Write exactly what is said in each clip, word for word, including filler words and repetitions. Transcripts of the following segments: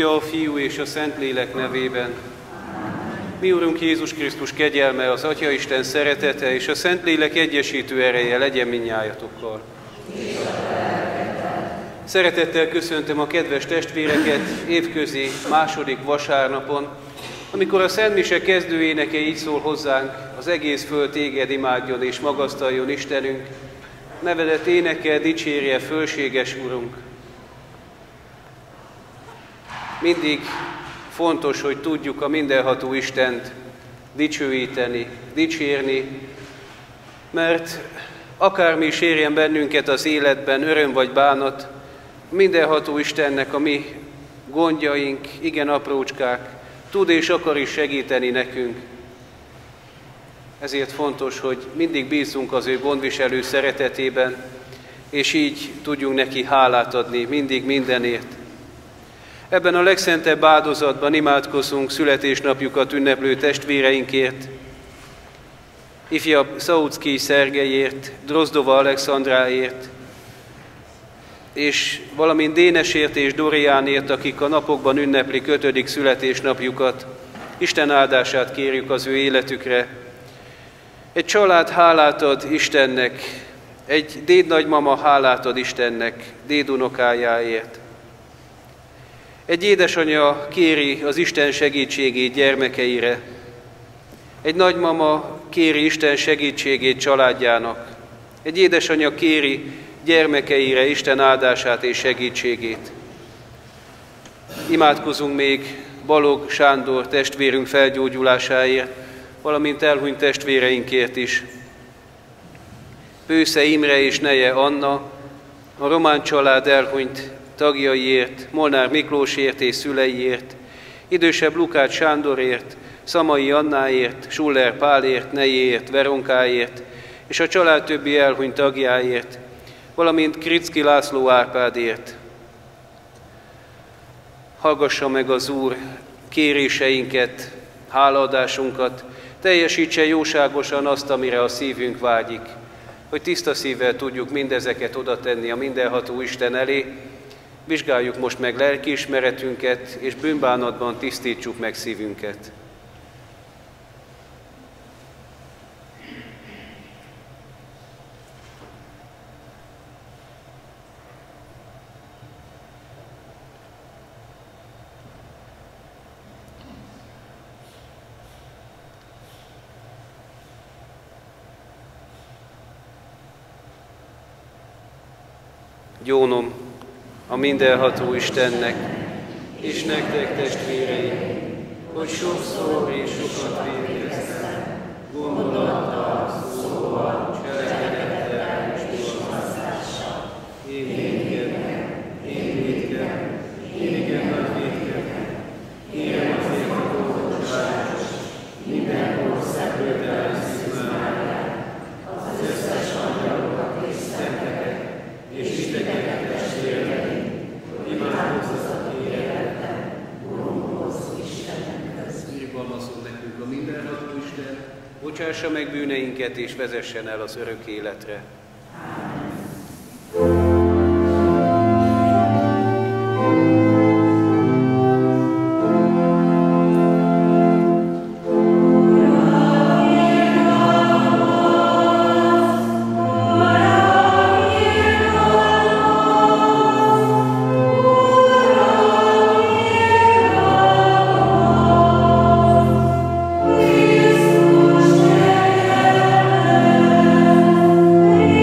Atya, a Fiú és a Szentlélek nevében. Mi Urunk Jézus Krisztus kegyelme, az Atyaisten szeretete és a Szentlélek egyesítő ereje legyen mindnyájatokkal. Szeretettel köszöntöm a kedves testvéreket évközi második vasárnapon, amikor a Szent Mise kezdőéneke így szól hozzánk: az egész föld téged imádjon és magasztaljon Istenünk, nevedet énekel, dicsérje fölséges Urunk. Mindig fontos, hogy tudjuk a mindenható Istent dicsőíteni, dicsérni, mert akármi is érjen bennünket az életben, öröm vagy bánat, mindenható Istennek a mi gondjaink, igen aprócskák, tud és akar is segíteni nekünk. Ezért fontos, hogy mindig bízzunk az ő gondviselő szeretetében, és így tudjunk neki hálát adni mindig mindenért. Ebben a legszentebb áldozatban imádkozzunk születésnapjukat ünneplő testvéreinkért, ifjabb Szaucki Szergelyért, Drozdova Alexandráért, és valamint Dénesért és Doriánért, akik a napokban ünneplik ötödik születésnapjukat. Isten áldását kérjük az ő életükre. Egy család hálát ad Istennek, egy dédnagymama hálát ad Istennek dédunokájáért. Egy édesanyja kéri az Isten segítségét gyermekeire. Egy nagymama kéri Isten segítségét családjának. Egy édesanyja kéri gyermekeire Isten áldását és segítségét. Imádkozunk még Balog Sándor testvérünk felgyógyulásáért, valamint elhunyt testvéreinkért is. Pősze Imre és neje Anna, a román család elhunyt tagjaiért, Molnár Miklósért és szüleiért, idősebb Lukács Sándorért, Szamai Annáért, Schuller Pálért, nejéért, Veronkáért, és a család többi elhunyt tagjáért, valamint Kricki László Árpádért. Hallgassa meg az Úr kéréseinket, hálaadásunkat, teljesítse jóságosan azt, amire a szívünk vágyik, hogy tiszta szívvel tudjuk mindezeket oda tenni a mindenható Isten elé. Vizsgáljuk most meg lelkiismeretünket, és bűnbánatban tisztítsuk meg szívünket. Gyónom a mindenható Istennek, és nektek testvéreim, hogy sokszor és sokat vétkeztem, gondolattal, szóval, cselekedettel és bizonyítással. Én vétkezem, én vétkezem, én igen nagy vétkezem. Kérem azért a boldogságos, mindenkor szegültel szívmáját, az összes angyalokat és szenteket, és titeket testvéreim, hogy imádkozzatok életben, Urunkhoz, Istenünkhöz. Irgalmazzon nekünk a mindenható Isten, bocsássa meg bűneinket és vezessen el az örök életre. Amen. Jézus,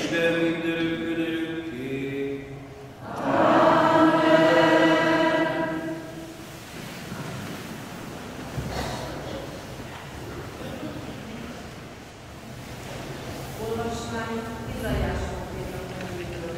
Isten mindörökkön örökké. Olvasmány Izaiás proféta könyvéből.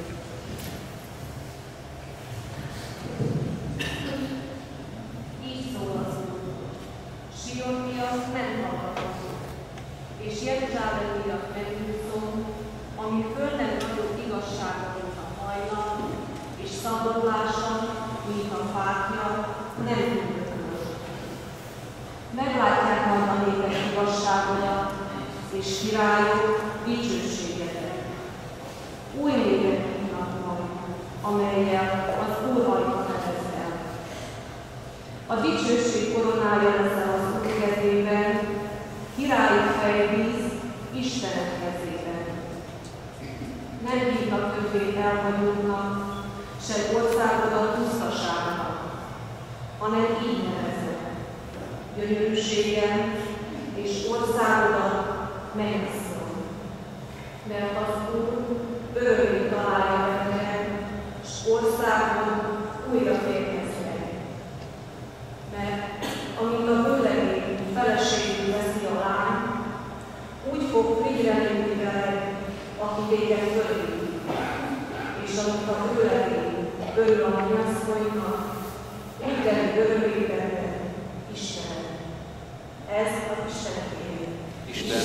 Így szól az Úr: Sion miatt nem hallgatok, és Jeruzsálem miatt megúszom, ami föl nem adott igazságot, mint a hajnal, és szabadulása, mint a fákja, nem üldököl. Meglátják majd a népek igazságodat, és királyok dicsőségedet. Új névet hívnak majd, amellyel az Úr ajta nevezzel. A dicsőség koronája leszel az Úr kezében, királyi fejvíz Istenek kezében. Nem hívnak többé elhagyóknak, se országodat pusztaságnak, hanem így neveznek: gyönyörűségem és országodat megiszom. Mert az Úr örömmé találja veled, s országon újra férhez meg. Mert amint a vőlegény feleségül veszi a lány, úgy fog figyelni veled, aki téged fölé. És amint a vőlegény örül a mennyasszonynak, úgy veri örömmé veled Istenet. Ez az Isten kérje. Isten.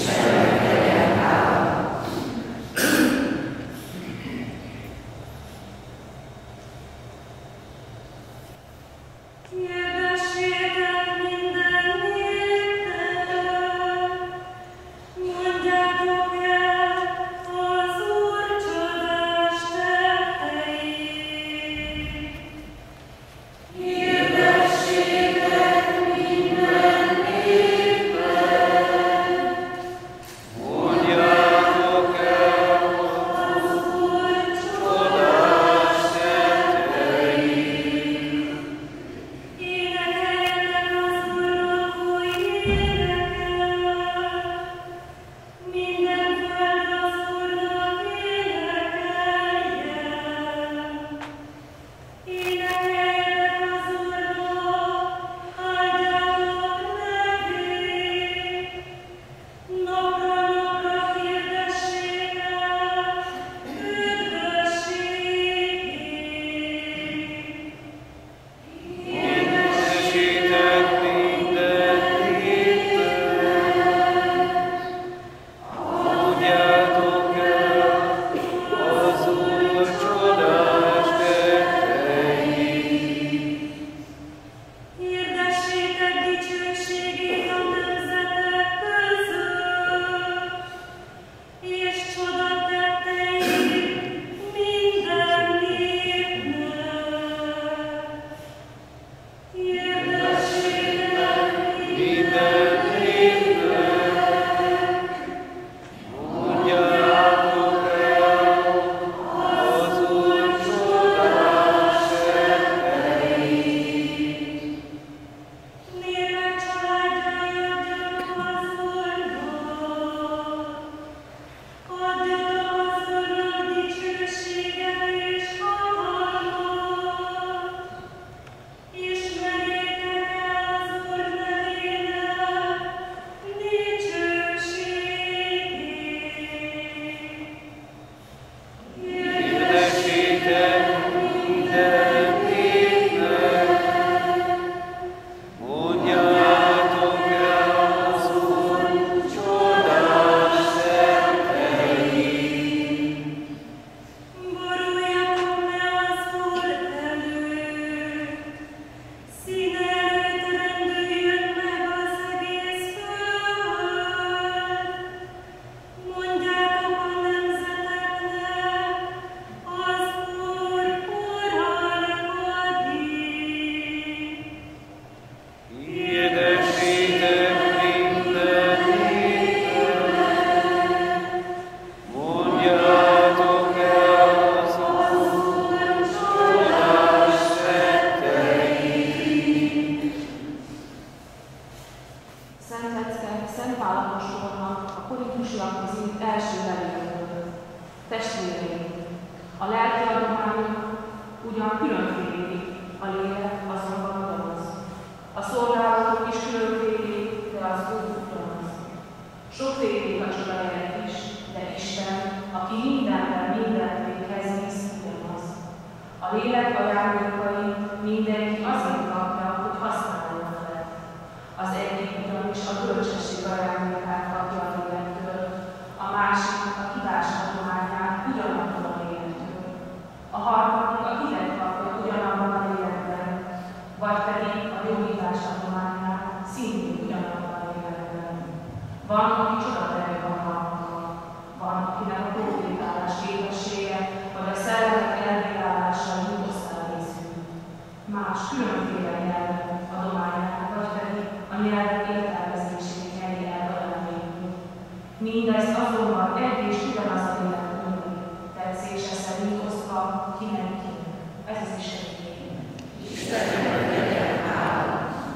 testvéreink, a lelki adományok ugyan különfélék, a lélek azonban ugyanaz. A szolgálatok is különfélék, de az Úr ugyanaz. Sokfélék a csodajelek is, de Isten, aki mindenben mindent véghez visz, ugyanaz. A lélek ajándékai mindenki azért kapja, hogy használja vele. Az egyik ugyanis a bölcsesség ajándékát kapja a lélektől, a másik a tudás adományát ugyanattól a lélektől, a harmadik a hitet kapja ugyanabban a lélekben, vagy pedig a gyógyítás adományát szintén ugyanabban a lélekben. Van, aki csodaterű van magukkal, van, akinek a profétálás képessége, vagy a szellemek elbírálással jut osztályrészül. Más különféle nyelv adományát, vagy pedig a nyelvek értelmezését nyeri el adományékból. Mindezt azonban egy és ugyanaz a lélek mondani, tetszése szerint osztva kinek-kinek. Ez az Isten igény. Istennek legyen hála!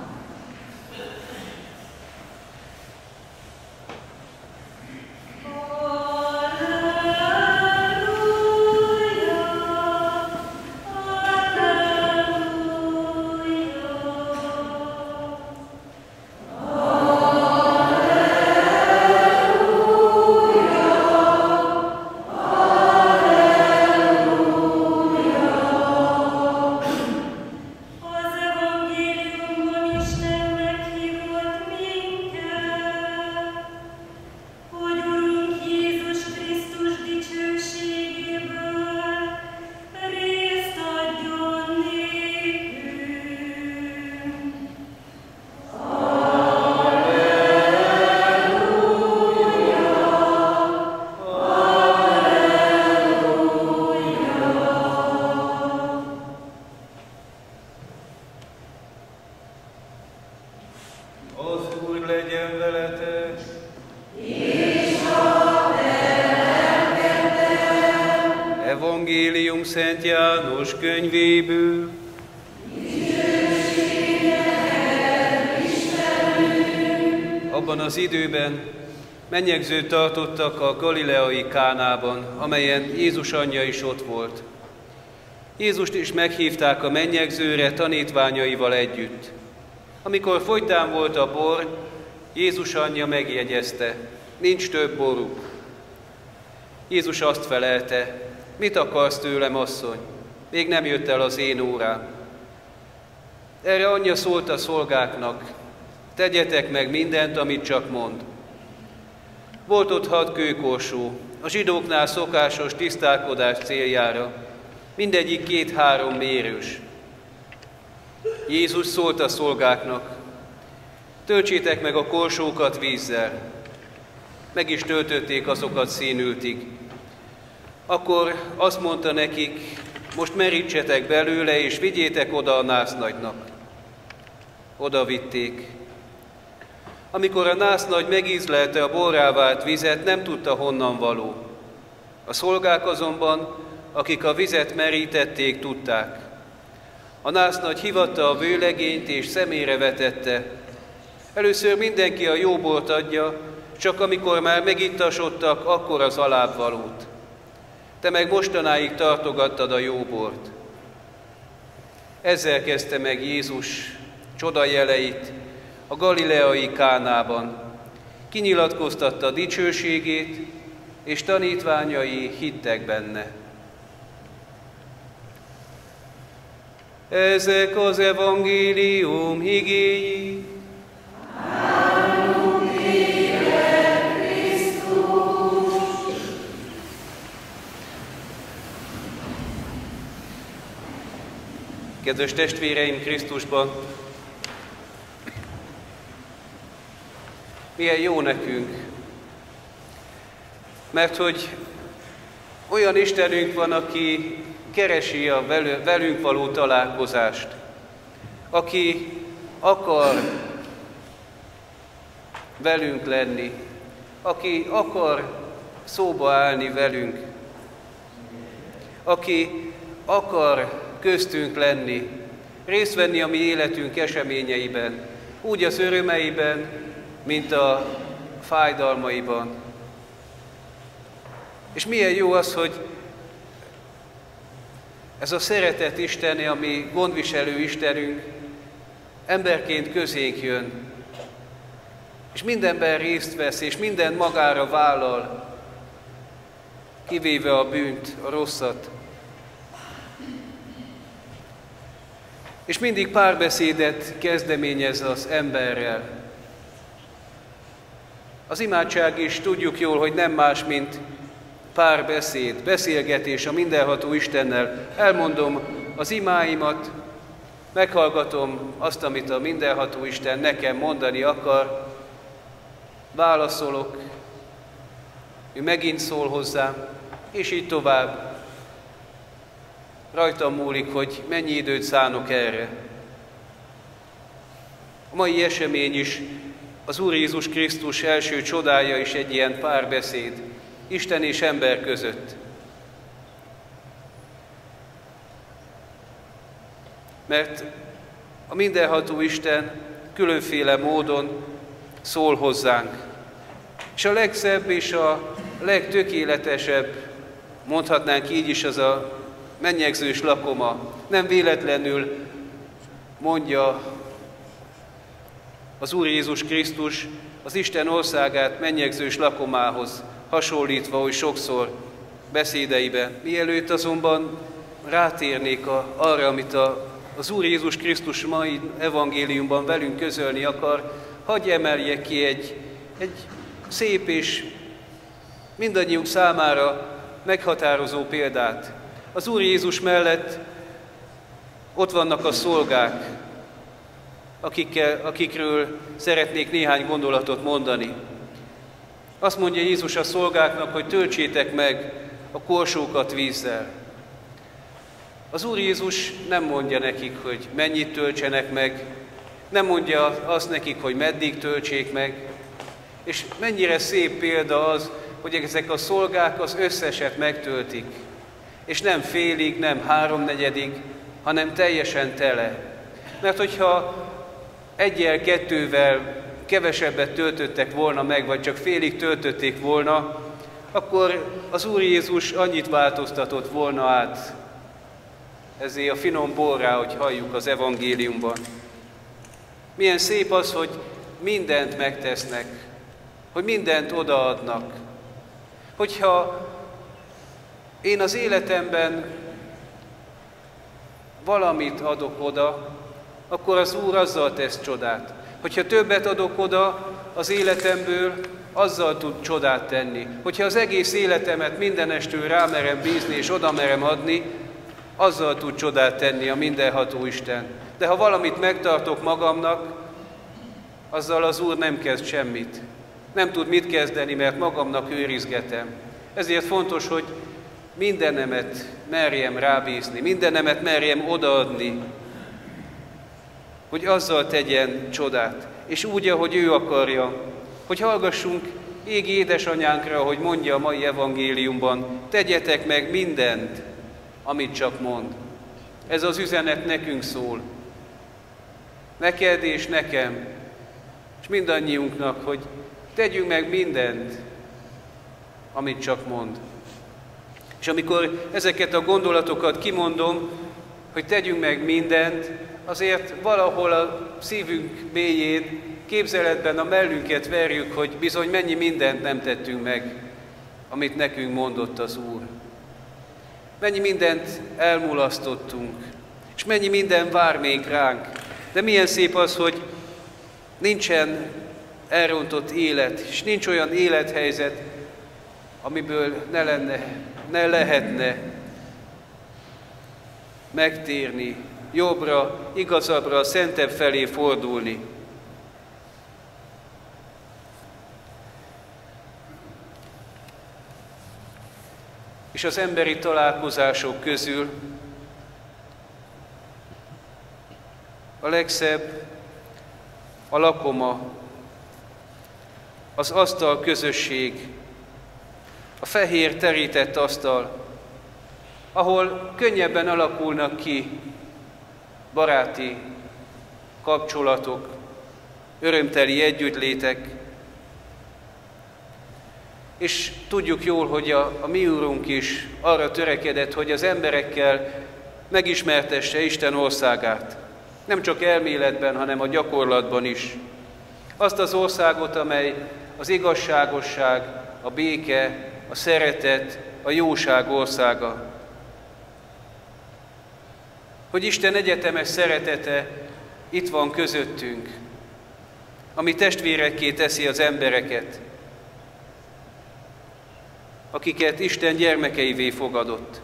Szent János könyvéből. Abban az időben mennyegzőt tartottak a galileai Kánában, amelyen Jézus anyja is ott volt. Jézust is meghívták a mennyegzőre tanítványaival együtt. Amikor fogytán volt a bor, Jézus anyja megjegyezte, nincs több boruk. Jézus azt felelte, mit akarsz tőlem, asszony? Még nem jött el az én órám. Erre anyja szólt a szolgáknak, tegyetek meg mindent, amit csak mond. Volt ott hat kőkorsó, a zsidóknál szokásos tisztálkodás céljára, mindegyik két-három mérős. Jézus szólt a szolgáknak, töltsétek meg a korsókat vízzel. Meg is töltötték azokat színültig. Akkor azt mondta nekik, most merítsetek belőle, és vigyétek oda a násznagynak. Oda vitték. Amikor a násznagy megízlelte a borrá vált vizet, nem tudta, honnan való. A szolgák azonban, akik a vizet merítették, tudták. A násznagy hivatta a vőlegényt, és szemére vetette. Először mindenki a jó bort adja, csak amikor már megittasodtak, akkor az alábbvalót. Te meg mostanáig tartogattad a jó bort. Ezzel kezdte meg Jézus csodajeleit a galileai Kánában. Kinyilatkoztatta dicsőségét, és tanítványai hittek benne. Ezek az evangélium igéi. Kedves testvéreim Krisztusban, milyen jó nekünk, mert hogy olyan Istenünk van, aki keresi a velünk való találkozást, aki akar velünk lenni, aki akar szóba állni velünk, aki akar köztünk lenni, részt venni a mi életünk eseményeiben, úgy az örömeiben, mint a fájdalmaiban. És milyen jó az, hogy ez a szeretet Istene, ami gondviselő Istenünk, emberként közénk jön, és mindenben részt vesz, és minden magára vállal, kivéve a bűnt, a rosszat. És mindig párbeszédet kezdeményez az emberrel. Az imádság is tudjuk jól, hogy nem más, mint párbeszéd, beszélgetés a mindenható Istennel. Elmondom az imáimat, meghallgatom azt, amit a mindenható Isten nekem mondani akar, válaszolok, ő megint szól hozzám, és így tovább. Rajtam múlik, hogy mennyi időt szánok erre. A mai esemény is, az Úr Jézus Krisztus első csodája is egy ilyen párbeszéd, Isten és ember között. Mert a mindenható Isten különféle módon szól hozzánk. És a legszebb és a legtökéletesebb, mondhatnánk így is, az a mennyegzős lakoma. Nem véletlenül mondja az Úr Jézus Krisztus az Isten országát mennyegzős lakomához hasonlítva, hogy sokszor beszédeiben. Mielőtt azonban rátérnék a, arra, amit a, az Úr Jézus Krisztus mai evangéliumban velünk közölni akar, hadd emeljek ki egy, egy szép és mindannyiunk számára meghatározó példát. Az Úr Jézus mellett ott vannak a szolgák, akikkel, akikről szeretnék néhány gondolatot mondani. Azt mondja Jézus a szolgáknak, hogy töltsétek meg a korsókat vízzel. Az Úr Jézus nem mondja nekik, hogy mennyit töltsenek meg, nem mondja azt nekik, hogy meddig töltsék meg, és mennyire szép példa az, hogy ezek a szolgák az összeset megtöltik, és nem félig, nem háromnegyedig, hanem teljesen tele. Mert hogyha egyel, kettővel kevesebbet töltöttek volna meg, vagy csak félig töltötték volna, akkor az Úr Jézus annyit változtatott volna át ezért a finom borrá, hogy halljuk az evangéliumban. Milyen szép az, hogy mindent megtesznek, hogy mindent odaadnak. Hogyha én az életemben valamit adok oda, akkor az Úr azzal tesz csodát. Hogyha többet adok oda az életemből, azzal tud csodát tenni. Hogyha az egész életemet mindenestől rámerem bízni és oda merem adni, azzal tud csodát tenni a mindenható Isten. De ha valamit megtartok magamnak, azzal az Úr nem kezd semmit. Nem tud mit kezdeni, mert magamnak őrizgetem. Ezért fontos, hogy mindenemet merjem rábízni, mindenemet merjem odaadni, hogy azzal tegyen csodát. És úgy, ahogy ő akarja, hogy hallgassunk égi édesanyánkra, ahogy mondja a mai evangéliumban, tegyetek meg mindent, amit csak mond. Ez az üzenet nekünk szól. Neked és nekem, és mindannyiunknak, hogy tegyünk meg mindent, amit csak mond. És amikor ezeket a gondolatokat kimondom, hogy tegyünk meg mindent, azért valahol a szívünk mélyén, képzeletben a mellünket verjük, hogy bizony mennyi mindent nem tettünk meg, amit nekünk mondott az Úr. Mennyi mindent elmulasztottunk, és mennyi minden vár még ránk. De milyen szép az, hogy nincsen elrontott élet, és nincs olyan élethelyzet, amiből ne lenne, ne lehetne megtérni, jobbra, igazabbra, szentebb felé fordulni. És az emberi találkozások közül a legszebb a lakoma, az asztal közösség, a fehér terített asztal, ahol könnyebben alakulnak ki baráti kapcsolatok, örömteli együttlétek. És tudjuk jól, hogy a, a mi Úrunk is arra törekedett, hogy az emberekkel megismertesse Isten országát. Nem csak elméletben, hanem a gyakorlatban is. Azt az országot, amely az igazságosság, a béke, a szeretet, a jóság országa. Hogy Isten egyetemes szeretete itt van közöttünk, ami testvérekké teszi az embereket, akiket Isten gyermekeivé fogadott.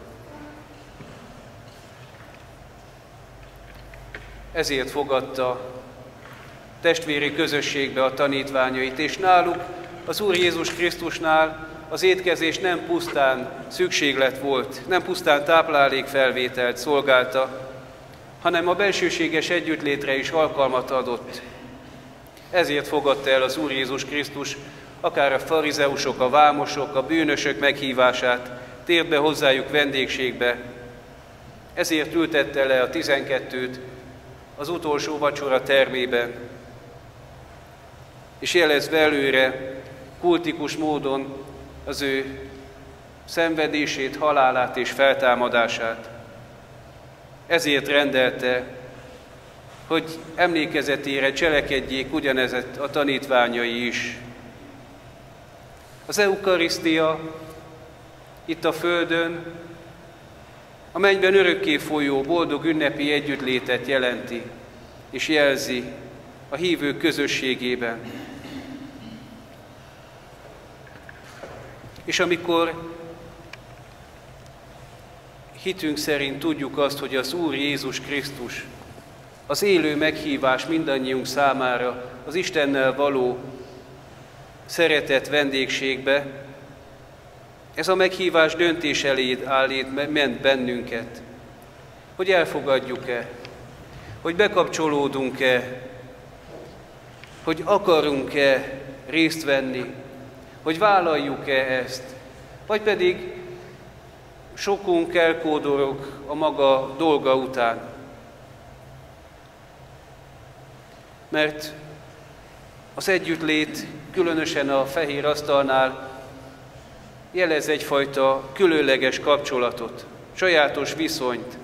Ezért fogadta testvéri közösségbe a tanítványait, és náluk, az Úr Jézus Krisztusnál az étkezés nem pusztán szükséglet volt, nem pusztán táplálékfelvételt szolgálta, hanem a bensőséges együttlétre is alkalmat adott. Ezért fogadta el az Úr Jézus Krisztus akár a farizeusok, a vámosok, a bűnösök meghívását, tért be hozzájuk vendégségbe. Ezért ültette le a tizenkettőt az utolsó vacsora termében, és jelezve előre kultikus módon az ő szenvedését, halálát és feltámadását. Ezért rendelte, hogy emlékezetére cselekedjék ugyanezet a tanítványai is. Az eukarisztia itt a földön a mennyben örökké folyó boldog ünnepi együttlétet jelenti és jelzi a hívők közösségében. És amikor hitünk szerint tudjuk azt, hogy az Úr Jézus Krisztus az élő meghívás mindannyiunk számára az Istennel való szeretett vendégségbe, ez a meghívás döntés elé állít, ment bennünket, hogy elfogadjuk-e, hogy bekapcsolódunk-e, hogy akarunk-e részt venni, hogy vállaljuk-e ezt, vagy pedig sokunk elkódorog a maga dolga után. Mert az együttlét, különösen a fehér asztalnál jelez egyfajta különleges kapcsolatot, sajátos viszonyt,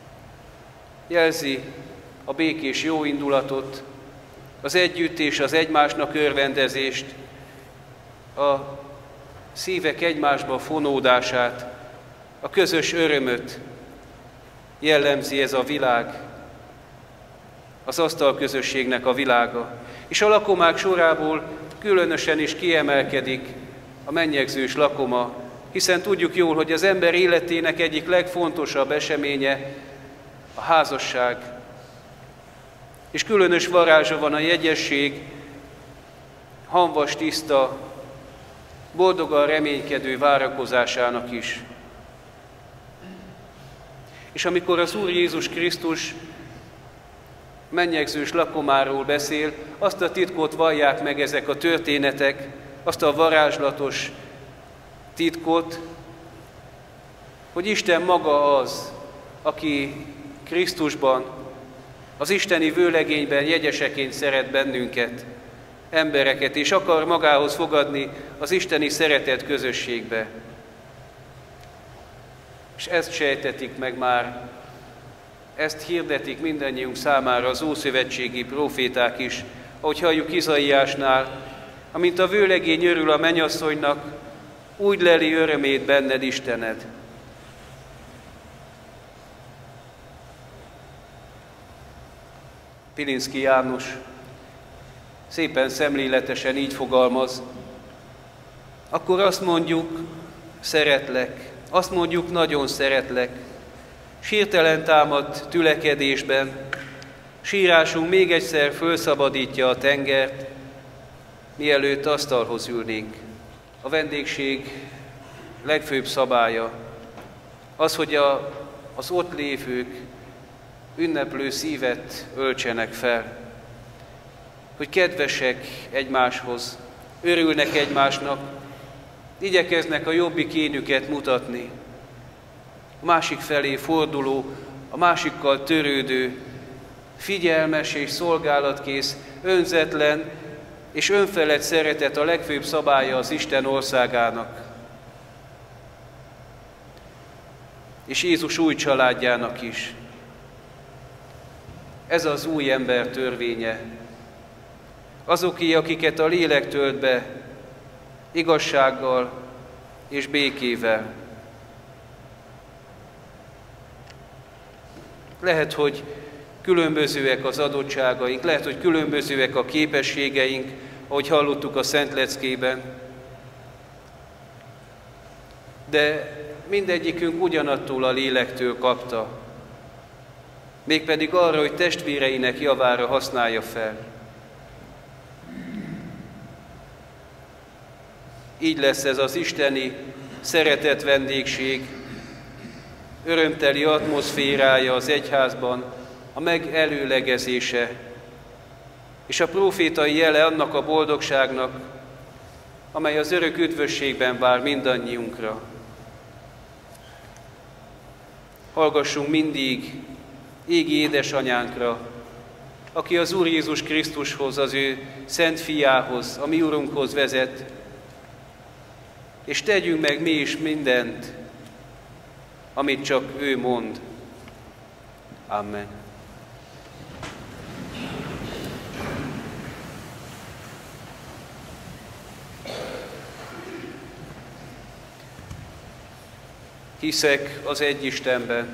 jelzi a békés jó indulatot, az együtt és az egymásnak örvendezést, a szívek egymásba fonódását, a közös örömöt jellemzi ez a világ, az asztalközösségnek a világa. És a lakomák sorából különösen is kiemelkedik a mennyegzős lakoma, hiszen tudjuk jól, hogy az ember életének egyik legfontosabb eseménye a házasság. És különös varázsa van a jegyesség, hamvas, tiszta, boldogan reménykedő várakozásának is. És amikor az Úr Jézus Krisztus mennyegzős lakomáról beszél, azt a titkot vallják meg ezek a történetek, azt a varázslatos titkot, hogy Isten maga az, aki Krisztusban, az isteni vőlegényben jegyeseként szeret bennünket, embereket, és akar magához fogadni az isteni szeretet közösségbe. És ezt sejtetik meg már, ezt hirdetik mindannyiunk számára az ószövetségi próféták is, ahogy halljuk Izaiásnál, amint a vőlegény örül a mennyasszonynak, úgy leli örömét benned Istened. Pilinszky János szépen szemléletesen így fogalmaz: akkor azt mondjuk, szeretlek, azt mondjuk, nagyon szeretlek, s hirtelen támad tülekedésben, sírásunk még egyszer fölszabadítja a tengert, mielőtt asztalhoz ülnénk. A vendégség legfőbb szabálya az, hogy a, az ott lévők ünneplő szívet öltsenek fel, hogy kedvesek egymáshoz, örülnek egymásnak, igyekeznek a jobbik énüket mutatni, a másik felé forduló, a másikkal törődő, figyelmes és szolgálatkész, önzetlen, és önfelett szeretet a legfőbb szabálya az Isten országának, és Jézus új családjának is. Ez az új ember törvénye. Azoké, akiket a lélek tölt be, igazsággal és békével. Lehet, hogy különbözőek az adottságaink, lehet, hogy különbözőek a képességeink, ahogy hallottuk a Szent Leckében, de mindegyikünk ugyanattól a lélektől kapta, mégpedig arra, hogy testvéreinek javára használja fel. Így lesz ez az isteni szeretett vendégség, örömteli atmoszférája az egyházban, a megelőlegezése, és a prófétai jele annak a boldogságnak, amely az örök üdvösségben vár mindannyiunkra. Hallgassunk mindig égi édesanyánkra, aki az Úr Jézus Krisztushoz, az ő szent fiához, a mi Urunkhoz vezet, és tegyünk meg mi is mindent, amit csak ő mond. Amen. Hiszek az egy Istenben,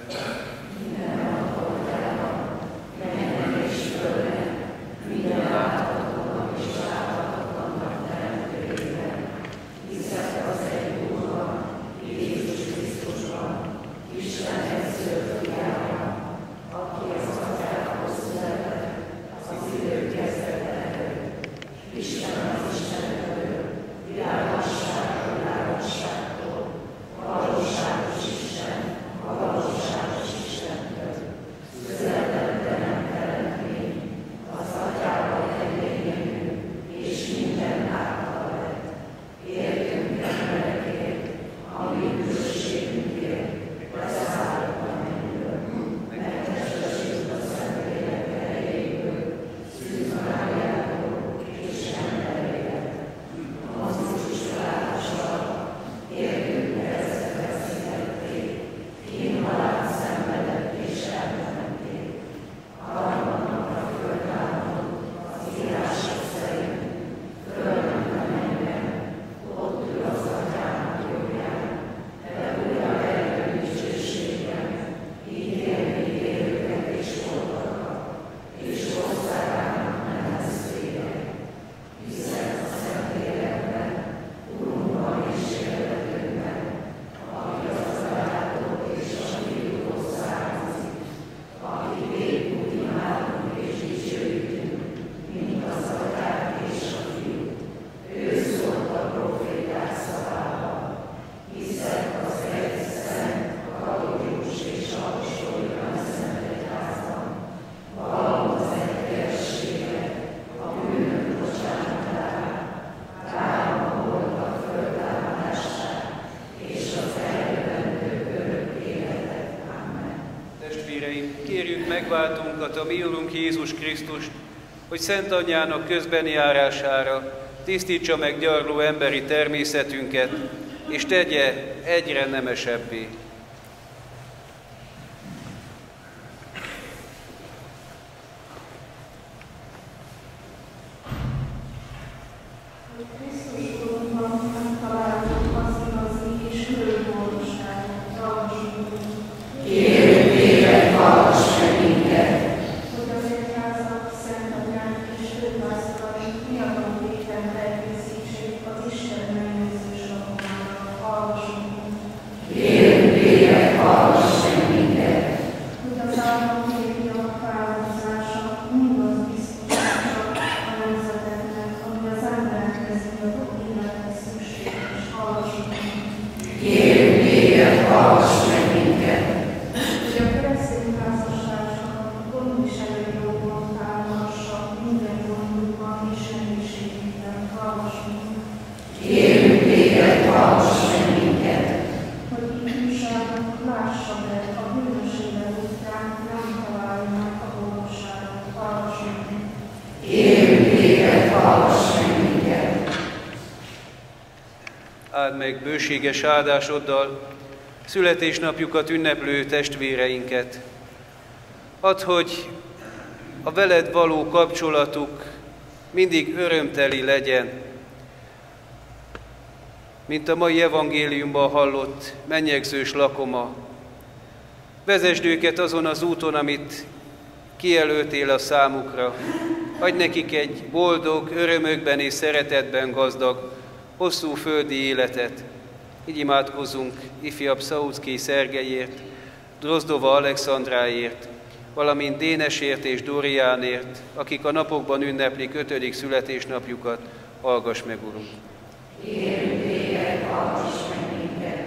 megváltunkat, a mi Urunk Jézus Krisztust, hogy Szent Anyjának közbeni járására tisztítsa meg gyarló emberi természetünket, és tegye egyre nemesebbé. Kérünk áld meg bőséges áldásoddal születésnapjukat ünneplő testvéreinket. Add, hogy a veled való kapcsolatuk mindig örömteli legyen, mint a mai evangéliumban hallott mennyegzős lakoma. Vezesd őket azon az úton, amit kijelöltél a számukra. Adj nekik egy boldog, örömökben és szeretetben gazdag, hosszú földi életet. Így imádkozzunk ifjabb Szaucki Szergelyért, Drozdova Alexandráért, valamint Dénesért és Dóriánért, akik a napokban ünneplik ötödik születésnapjukat. Hallgass meg, Urunk! Kérünk téged, hallgass meg minket!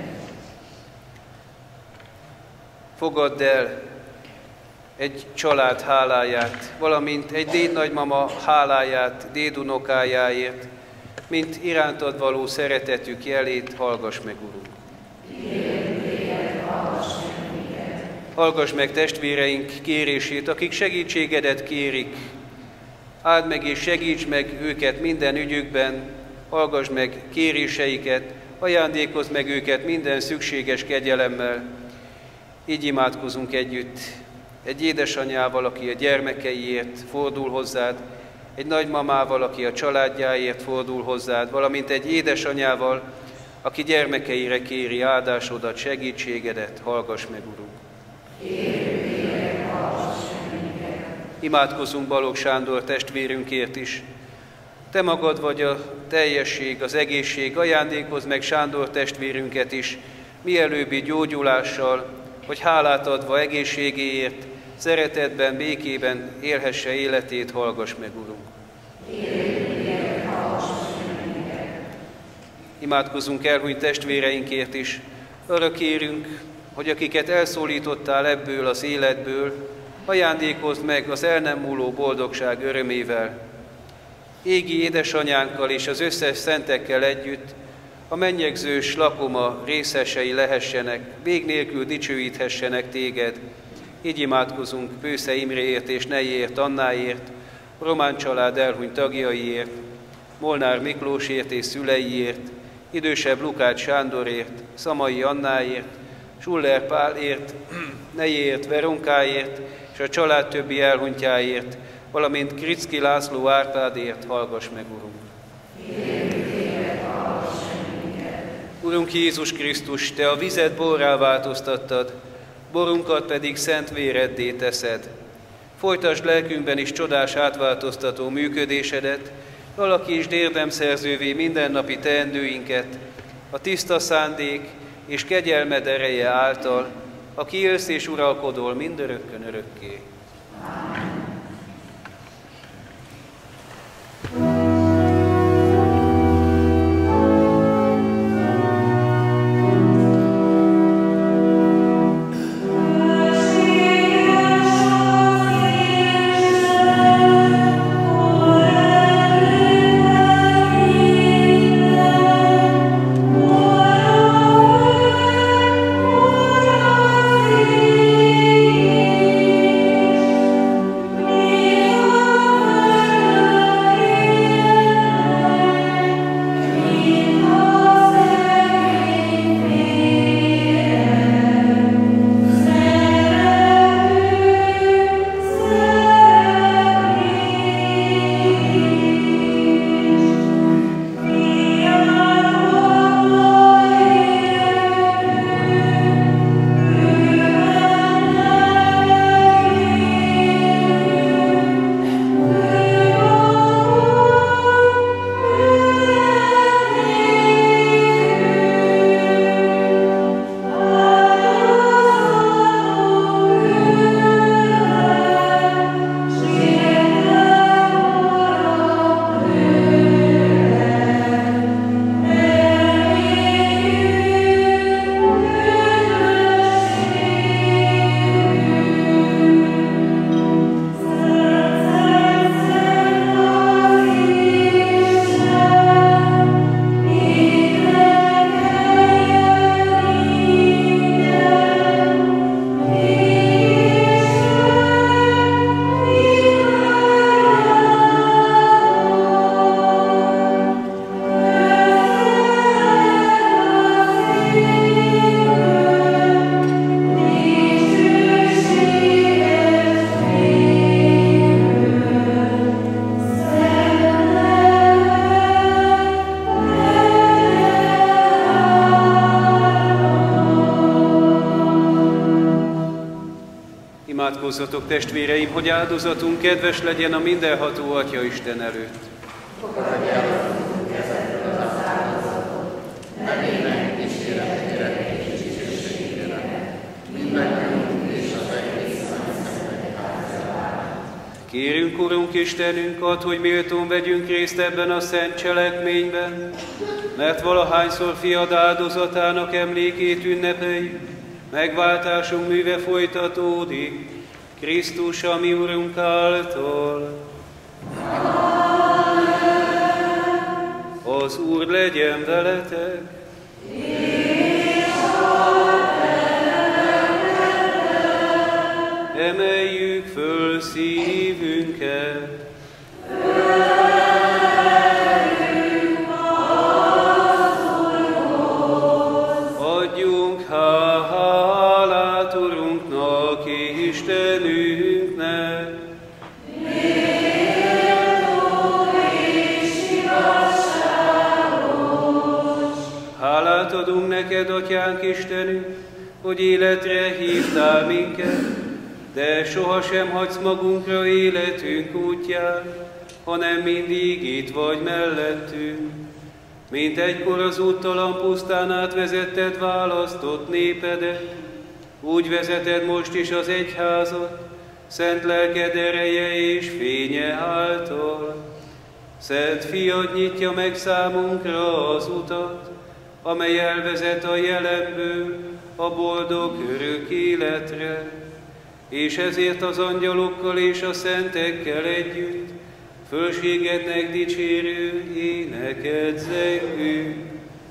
Fogadd el egy család háláját, valamint egy dédnagymama háláját dédunokájáért, mint irántad való szeretetük jelét. Hallgass meg, Urunk! Kérünk téged, hallgass meg minket! Hallgass meg testvéreink kérését, akik segítségedet kérik. Áld meg és segíts meg őket minden ügyükben, hallgass meg kéréseiket, ajándékozz meg őket minden szükséges kegyelemmel. Így imádkozunk együtt egy édesanyával, aki a gyermekeiért fordul hozzád, egy nagymamával, aki a családjáért fordul hozzád, valamint egy édesanyával, aki gyermekeire kéri áldásodat, segítségedet. Hallgass meg, Urunk! Kérünk téged, hallgass meg minket! Imádkozunk Balogh Sándor testvérünkért is. Te magad vagy a teljesség, az egészség, ajándékozz meg Sándor testvérünket is, mielőbbi gyógyulással, hogy hálát adva egészségéért, szeretetben, békében élhesse életét. Hallgass meg, Urunk! Imádkozunk elhunyt testvéreinkért is. Arra kérünk, hogy akiket elszólítottál ebből az életből, ajándékozd meg az el nem múló boldogság örömével. Égi édesanyánkkal és az összes szentekkel együtt a mennyegzős lakoma részesei lehessenek, vég nélkül dicsőíthessenek téged. Így imádkozunk Bősze Imréért és nejéért, Annáért, Román család elhunyt tagjaiért, Molnár Miklósért és szüleiért, idősebb Lukács Sándorért, Szamai Annáért, Schuller Pálért, nejéért, Veronkáért és a család többi elhunytjáért, valamint Kricki László Árpádért. Hallgass meg, Urunk! Urunk Jézus Krisztus, Te a vizet borrá változtattad, borunkat pedig szent véreddé teszed. Folytasd lelkünkben is csodás átváltoztató működésedet, alakítsd érdemszerzővé mindennapi teendőinket, a tiszta szándék és kegyelmed ereje által, aki élsz és uralkodol mindörökkön örökké. Amen. Imádkozzatok, testvéreim, hogy áldozatunk kedves legyen a mindenható Atya Isten előtt. Fogadj el ezekről az áldozatot, ne védd meg kísérletére és dicsőségére, mindannyiunk és az egész szentszentnek házára. Kérünk, Urunk Istenünk, add, hogy méltón vegyünk részt ebben a szent cselekményben, mert valahányszor fiad áldozatának emlékét ünnepeljük, megváltásunk műve folytatódik, Krisztus, a mi Urunk által. Az Úr legyen veletek! Emeljük föl szívünket! Adjunk hálát Urunknak, Istenünknek! Hálát adunk neked, Atyánk Istenünk, hogy életre hívtál minket, de sohasem hagysz magunkra életünk útján, hanem mindig itt vagy mellettünk. Mint egykor az úttalan pusztán átvezetted választott népedet, úgy vezeted most is az egyházat, szent lelked ereje és fénye által. Szent Fiad nyitja meg számunkra az utat, amely elvezet a jelenből a boldog örök életre, és ezért az angyalokkal és a szentekkel együtt fölségednek dicsérő éneket zengünk.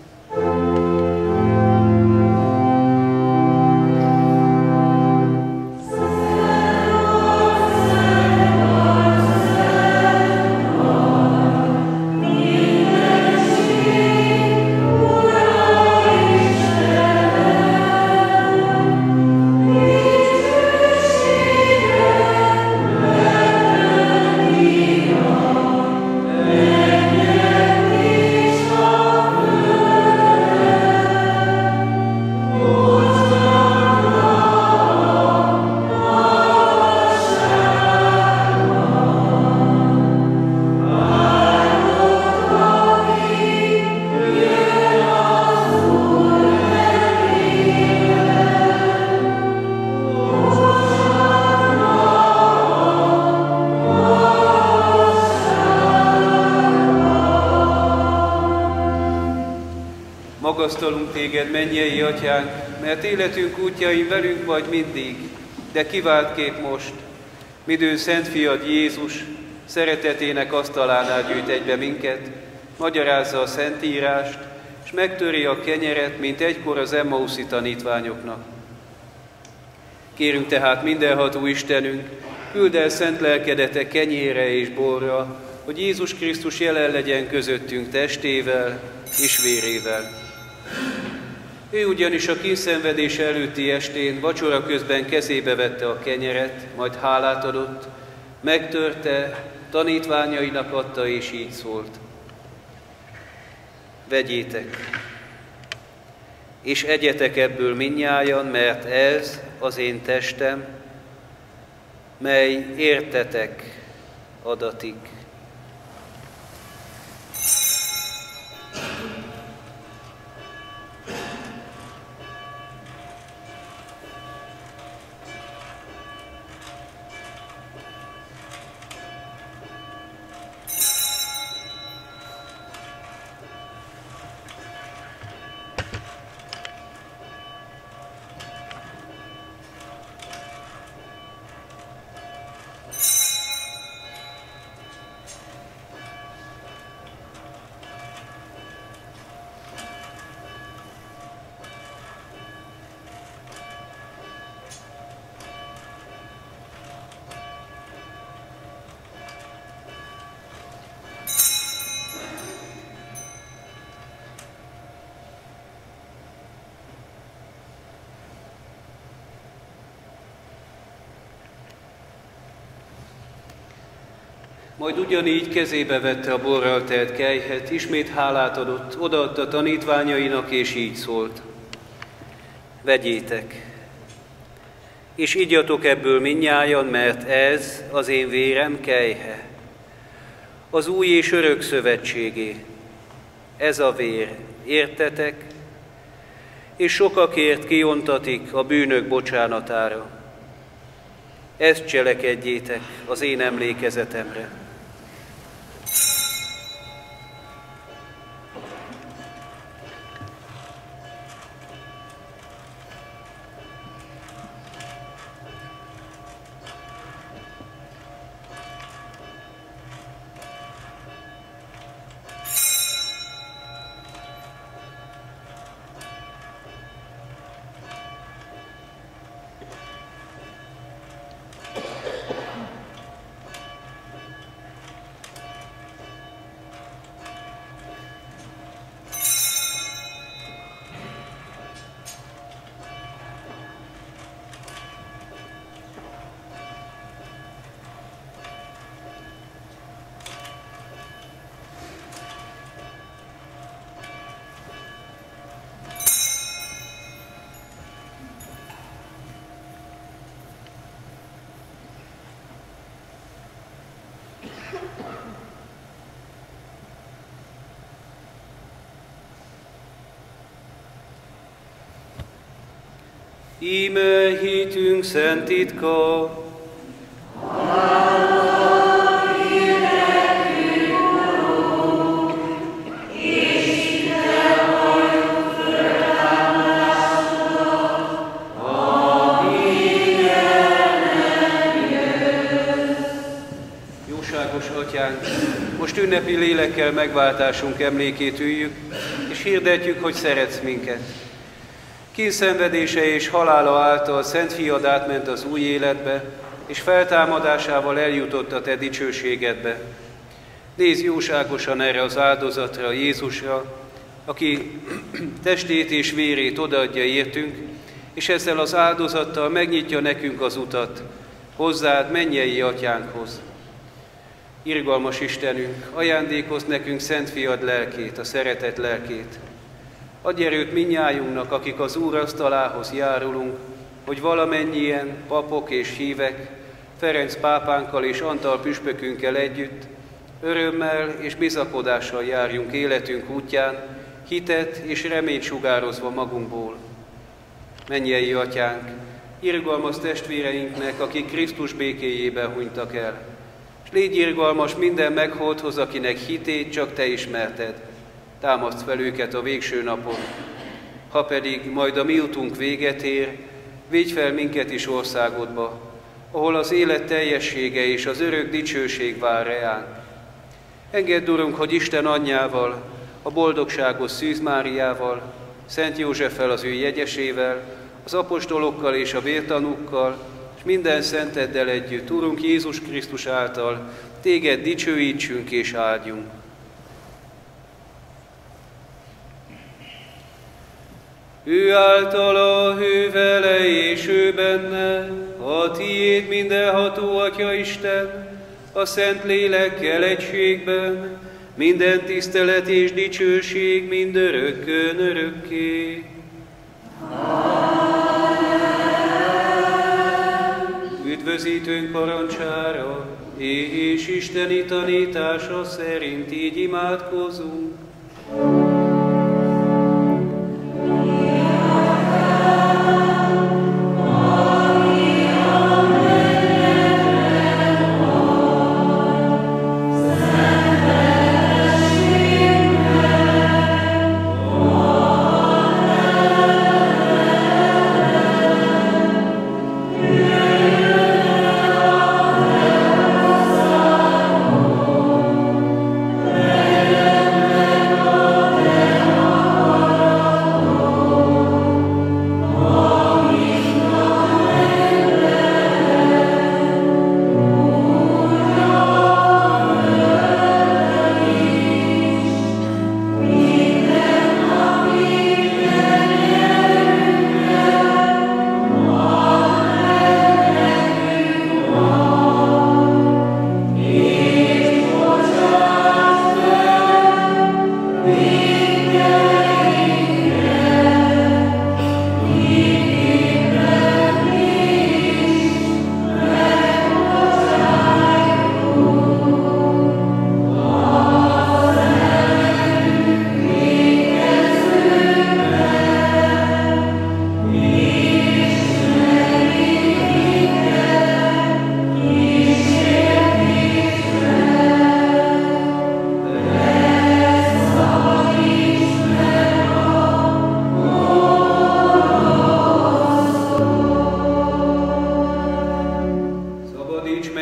Magasztalunk téged, mennyei Atyánk, mert életünk útjain velünk vagy mindig, de kiváltképp most, midő Szent Fiad Jézus szeretetének asztalánál gyűjt egybe minket, magyarázza a Szentírást, és megtöri a kenyeret, mint egykor az Emmauszi tanítványoknak. Kérünk tehát mindenható Istenünk, küld el szent lelkedet e kenyérre és borra, hogy Jézus Krisztus jelen legyen közöttünk testével és vérével. Ő ugyanis a kínszenvedés előtti estén vacsora közben kezébe vette a kenyeret, majd hálát adott, megtörte, tanítványainak adta, és így szólt. Vegyétek, és egyetek ebből mindnyájan, mert ez az én testem, mely értetek adatik. Majd ugyanígy kezébe vette a borral telt kelyhet, ismét hálát adott, odaadta tanítványainak, és így szólt. Vegyétek, és igyatok ebből mindnyájan, mert ez az én vérem kelyhe, az új és örök szövetségé. Ez a vér, értetek, és sokakért kiontatik a bűnök bocsánatára. Ezt cselekedjétek az én emlékezetemre. Íme hitünk szent titka, Jóságos Atyánk, most ünnepi lélekkel megváltásunk emlékét üljük, és hirdetjük, hogy szeretsz minket. Kínszenvedése és halála által Szent Fiad átment az új életbe, és feltámadásával eljutott a te dicsőségedbe. Nézz jóságosan erre az áldozatra, Jézusra, aki testét és vérét odaadja értünk, és ezzel az áldozattal megnyitja nekünk az utat hozzád, mennyei Atyánkhoz. Irgalmas Istenünk, ajándékozz nekünk Szent Fiad lelkét, a szeretet lelkét. Adj erőt mindnyájunknak, akik az Úr asztalához járulunk, hogy valamennyien, papok és hívek, Ferenc pápánkkal és Antal püspökünkkel együtt, örömmel és bizakodással járjunk életünk útján, hitet és reményt sugározva magunkból. Mennyei Atyánk, irgalmas testvéreinknek, akik Krisztus békéjében hunytak el, és légy irgalmas minden megholdhoz, akinek hitét csak te ismerted. Támaszd fel őket a végső napon. Ha pedig majd a mi utunk véget ér, védj fel minket is országodba, ahol az élet teljessége és az örök dicsőség vár reánk. Engedd, Urunk, hogy Isten anyjával, a boldogságos Szűz Máriával, Szent Józseffel az ő jegyesével, az apostolokkal és a vértanúkkal, és minden szenteddel együtt, Urunk Jézus Krisztus által, téged dicsőítsünk és áldjunk. Ő általa, ő vele és ő benne, a tiéd mindenható Atya Isten, a Szent Lélekkel egységben, minden tisztelet és dicsőség mindörökkön örökké. Üdvözítőnk parancsára és isteni tanítása szerint így imádkozunk. Amen.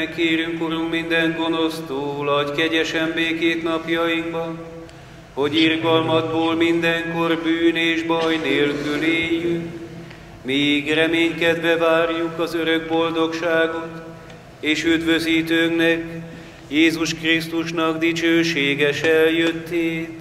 megkérünk, Urunk, minden gonosztól, adj kegyesen békét napjainkban, hogy irgalmatból mindenkor bűn és baj nélkül éljünk, míg reménykedve várjuk az örök boldogságot, és üdvözítőnknek, Jézus Krisztusnak dicsőséges eljöttét.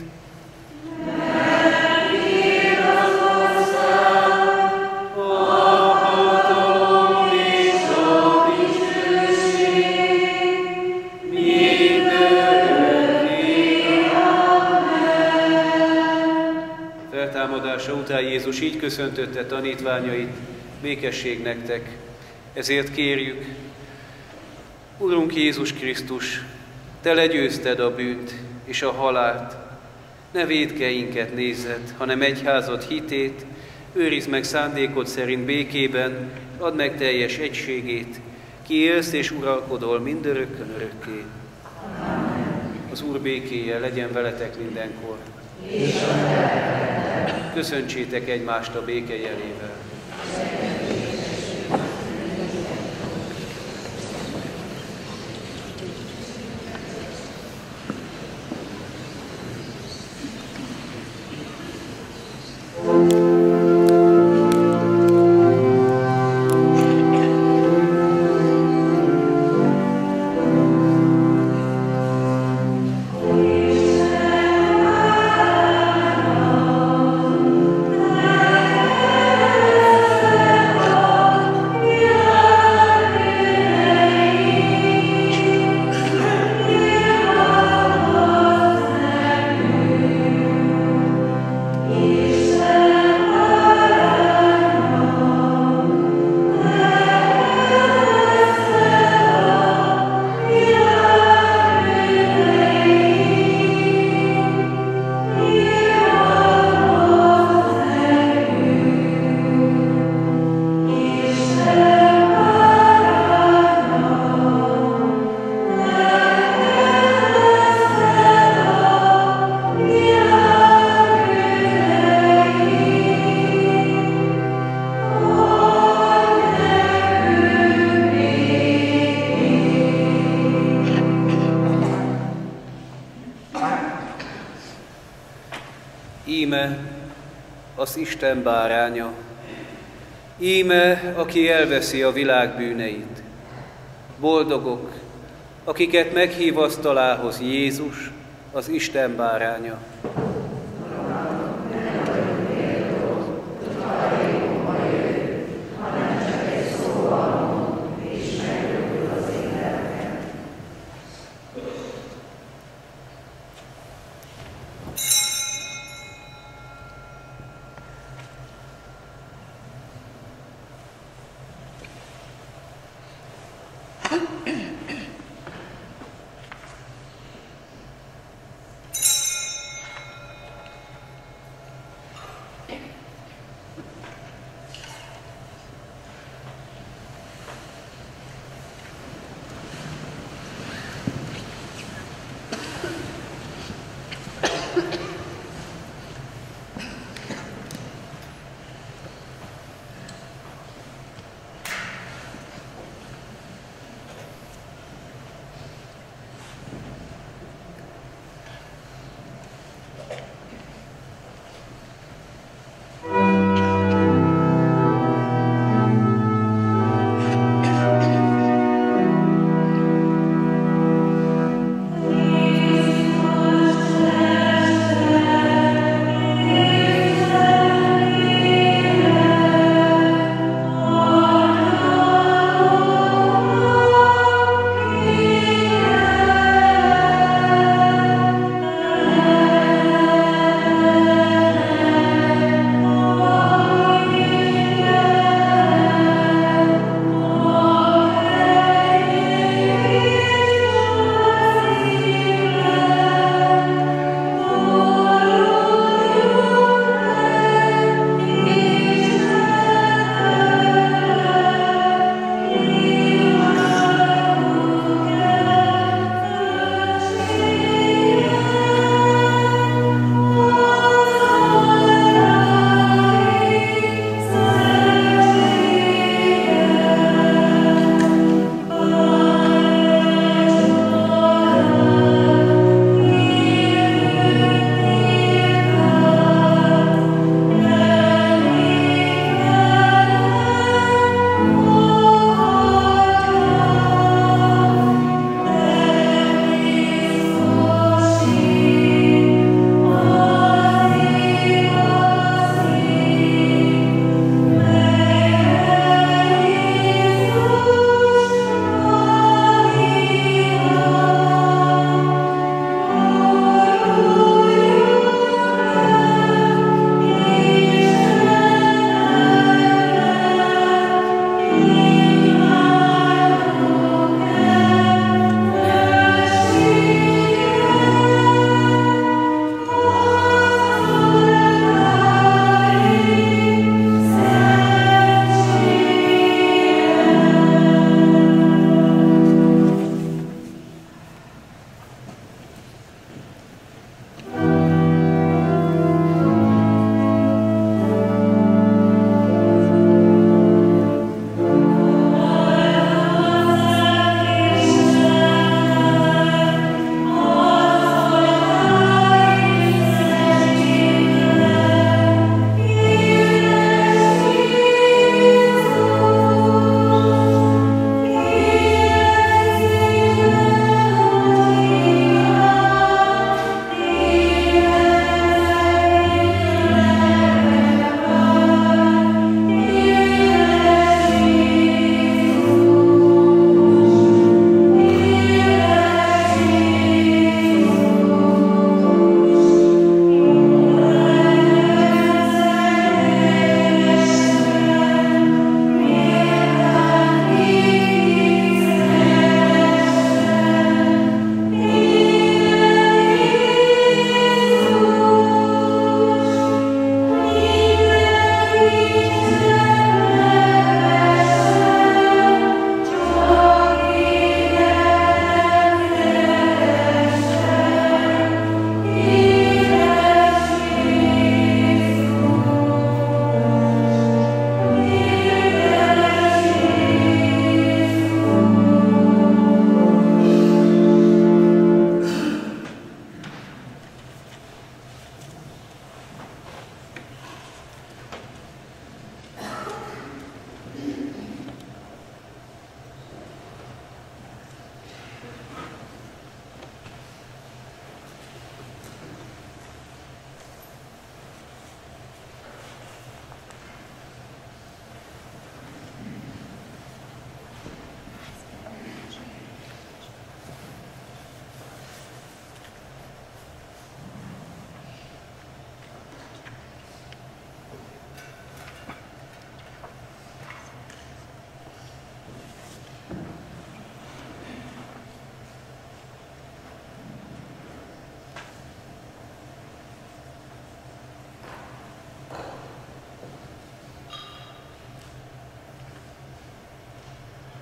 Feltámadása után Jézus így köszöntötte tanítványait: békesség nektek. Ezért kérjük, Urunk Jézus Krisztus, Te legyőzted a bűnt és a halált. Ne vétkeinket nézzed, hanem egyházad hitét, őrizd meg szándékod szerint békében, add meg teljes egységét, ki élsz és uralkodol mindörökkön örökké. Az Úr békéje legyen veletek mindenkor. Köszöntsétek egymást a béke jelével. Íme az Isten báránya, íme, aki elveszi a világ bűneit. Boldogok, akiket meghív asztalához Jézus, az Isten báránya.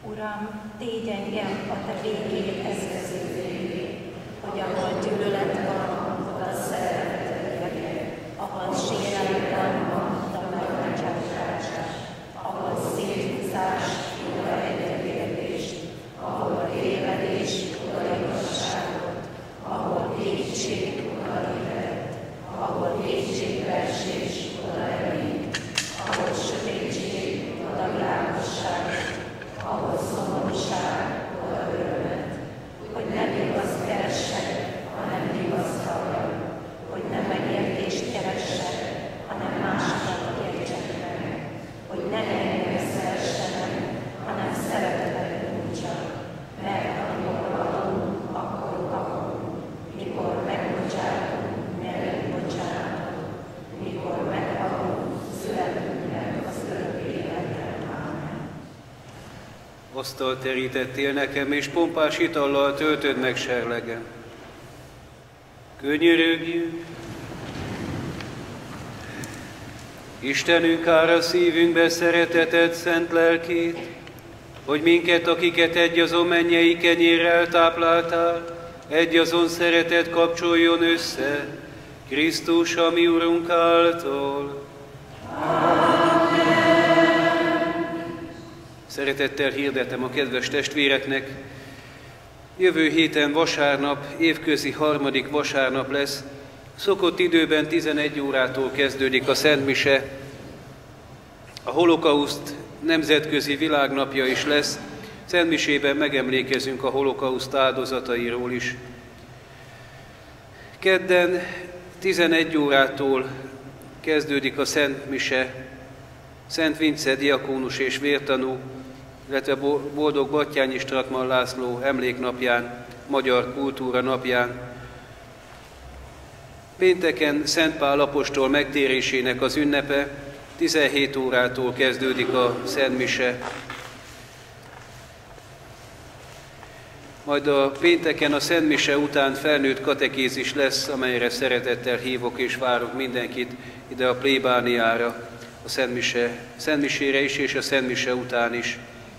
Uram, tégy engem a Te békéd eszközévé, hogy ahol gyűlölet van, oda szeretet legyen, ahol sérelem van, oda megbocsátás, ahol széthúzás, oda egyetértés, ahol tévedés, oda igazságot, ahol kétség, oda hitet, ahol kétségbeesés, oda remény, ahol sötétség, oda világosság, ahol szomorúság, oda örömet, hogy nem igaz keressek, hanem igaz halljak, hogy nem megértést keressek, hanem másokat értsek meg, hogy ne engem szeressenek, hanem szeretetet nyújtsak, mert amikor adunk, akkor kapunk, mikor megbocsátunk, mert bocsánatot, mikor meghalunk, születünk meg az örök életben. Amen. Asztalt terítettél nekem, és pompás itallal töltöd meg serlegem. Könyörögjünk! Istenünk, ára szívünkbe szereteted szent lelkét, hogy minket, akiket egyazon mennyei kenyérrel tápláltál, egyazon szeretet kapcsoljon össze, Krisztus, a mi Urunk által. Szeretettel hirdetem a kedves testvéreknek, jövő héten vasárnap, évközi harmadik vasárnap lesz, szokott időben tizenegy órától kezdődik a szentmise, a holokauszt nemzetközi világnapja is lesz, szentmisében megemlékezünk a holokauszt áldozatairól is. Kedden tizenegy órától kezdődik a szentmise, Szent Vince diakónus és vértanú, illetve Boldog Batthyány Stratman László emléknapján, Magyar Kultúra napján. Pénteken Szent Pál apostol megtérésének az ünnepe, tizenhét órától kezdődik a szentmise. Majd a pénteken a szentmise után felnőtt katekézis lesz, amelyre szeretettel hívok és várok mindenkit ide a plébániára, a szentmise, szentmisére is és a szentmise után is,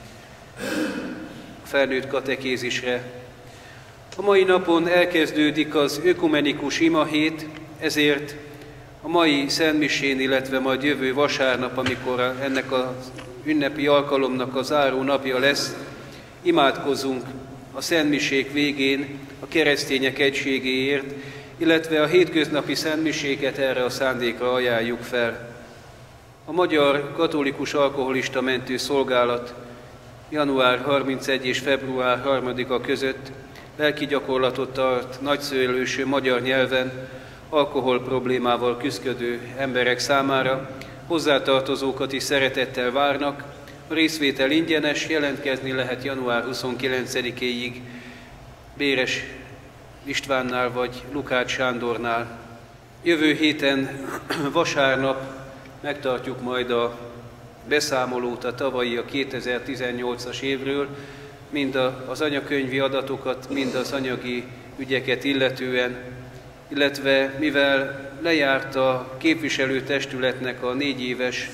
a felnőtt katekézisre. A mai napon elkezdődik az ökumenikus imahét, ezért a mai szentmisén, illetve majd jövő vasárnap, amikor ennek az ünnepi alkalomnak a záró napja lesz, imádkozzunk a szentmisék végén a keresztények egységéért, illetve a hétköznapi szentmiséket erre a szándékra ajánljuk fel. A Magyar Katolikus Alkoholista Mentő Szolgálat január harmincegyedike és február harmadika között lelki gyakorlatot tart nagyszőlősű magyar nyelven alkohol problémával küszködő emberek számára. Hozzátartozókat is szeretettel várnak. A részvétel ingyenes, jelentkezni lehet január huszonkilencedikéig Béres Istvánnál vagy Lukács Sándornál. Jövő héten vasárnap megtartjuk majd a beszámolót a tavalyi, a kétezer-tizennyolcas évről, mind az anyakönyvi adatokat, mind az anyagi ügyeket illetően, illetve mivel lejárt a képviselőtestületnek a négy éves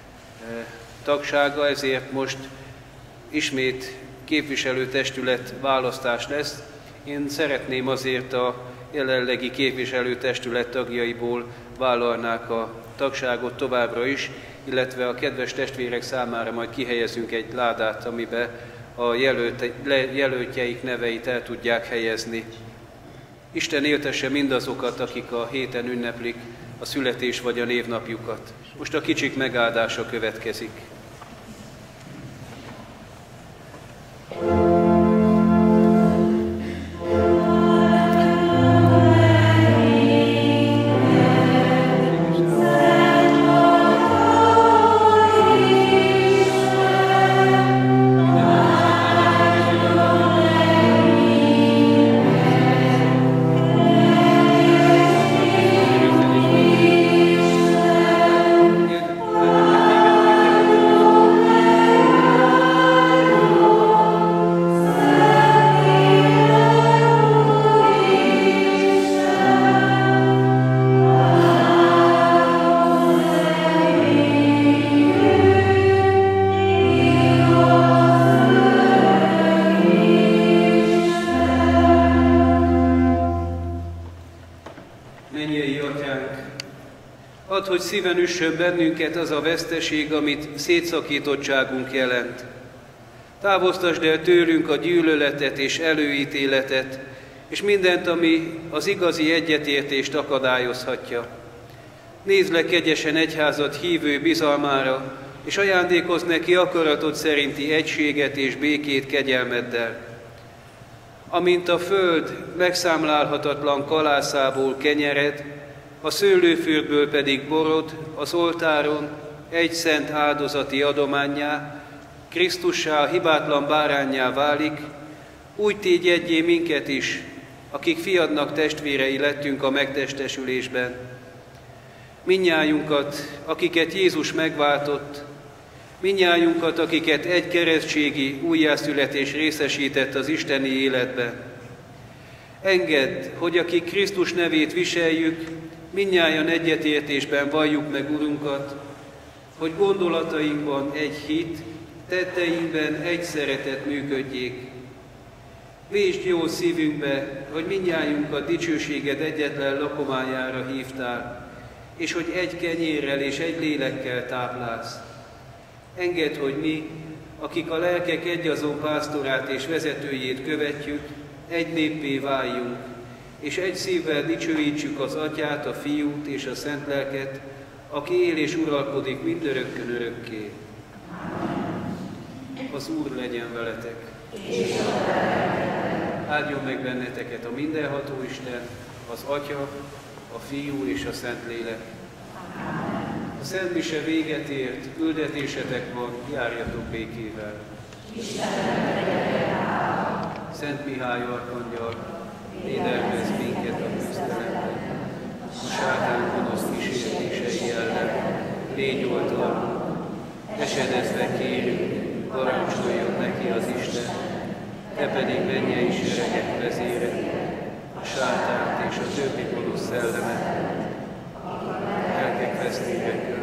tagsága, ezért most ismét képviselőtestület választás lesz. Én szeretném azért a jelenlegi képviselőtestület tagjaiból vállalnák a tagságot továbbra is, illetve a kedves testvérek számára majd kihelyezünk egy ládát, amiben a jelölt, jelöltjeik neveit el tudják helyezni. Isten éltesse mindazokat, akik a héten ünneplik a születés vagy a névnapjukat. Most a kicsik megáldása következik. Amen. hogy szíven üssön bennünket az a veszteség, amit szétszakítottságunk jelent. Távoztasd el tőlünk a gyűlöletet és előítéletet, és mindent, ami az igazi egyetértést akadályozhatja. Nézd le kegyesen egyházad hívő bizalmára, és ajándékozz neki akaratod szerinti egységet és békét kegyelmeddel. Amint a föld megszámlálhatatlan kalászából kenyered, a szőlőfürdből pedig borod, az oltáron egy szent áldozati adománnyá, Krisztussá, a hibátlan báránnyá válik, úgy tégy egyé minket is, akik fiadnak testvérei lettünk a megtestesülésben. Mindnyájunkat, akiket Jézus megváltott, mindnyájunkat, akiket egy keresztségi újjászületés részesített az isteni életbe. Engedd, hogy akik Krisztus nevét viseljük, mindnyájan egyetértésben valljuk meg Urunkat, hogy gondolatainkban egy hit, tetteinkben egy szeretet működjék. Vésd jó szívünkbe, hogy mindnyájunkat dicsőséged egyetlen lakomájára hívtál, és hogy egy kenyérrel és egy lélekkel táplálsz. Engedd, hogy mi, akik a lelkek egyazon pásztorát és vezetőjét követjük, egy néppé váljunk, és egy szívvel dicsőítsük az Atyát, a Fiút és a Szent Lelket, aki él és uralkodik mindörökkön örökké. Az Úr legyen veletek. Áldjon meg benneteket a mindenható Isten, az Atya, a Fiú és a Szentlélek. A Szent Mise véget ért, küldetésetek van, járjatok békével. Szent Mihály arkangyal, védelmezz minket a küzdelemben. A sátán gonosz kísértései ellen, légy oltalmunk, esedezve kérünk, parancsoljon neki az Isten, te pedig mennyei seregek vezére, a sátánt és a többi gonosz szellemet, lelkek vesztében